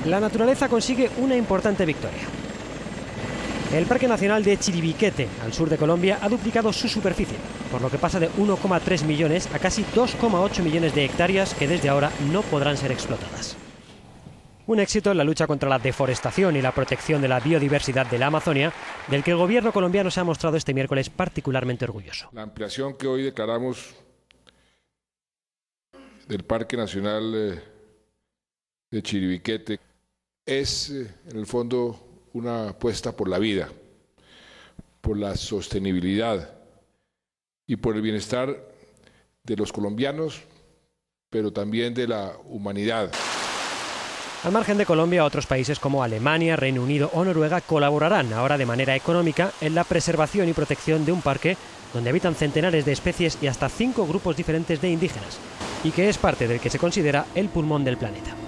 la naturaleza consigue una importante victoria. El Parque Nacional de Chiribiquete, al sur de Colombia, ha duplicado su superficie, por lo que pasa de 1,3 millones a casi 2,8 millones de hectáreas que desde ahora no podrán ser explotadas. Un éxito en la lucha contra la deforestación y la protección de la biodiversidad de la Amazonia, del que el gobierno colombiano se ha mostrado este miércoles particularmente orgulloso. La ampliación que hoy declaramos del Parque Nacional de Chiribiquete es, en el fondo, una apuesta por la vida, por la sostenibilidad y por el bienestar de los colombianos, pero también de la humanidad. Al margen de Colombia, otros países como Alemania, Reino Unido o Noruega colaborarán ahora de manera económica en la preservación y protección de un parque donde habitan centenares de especies y hasta 5 grupos diferentes de indígenas, y que es parte del que se considera el pulmón del planeta.